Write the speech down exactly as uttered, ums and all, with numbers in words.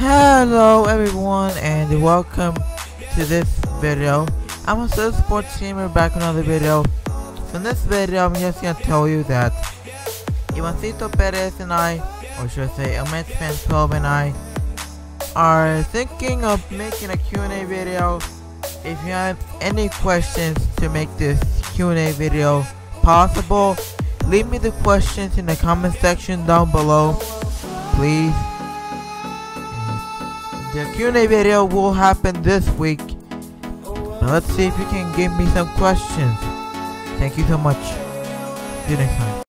Hello everyone and welcome to this video. I'm a Sales Sports Gamer back with another video. So in this video I'm just gonna tell you that Ivancito Perez and I, or should I say metsfan twelve and I, are thinking of making a Q and A video. If you have any questions to make this Q and A video possible, leave me the questions in the comment section down below, please. The Q and A video will happen this week. Now let's see if you can give me some questions. Thank you so much. See you next time.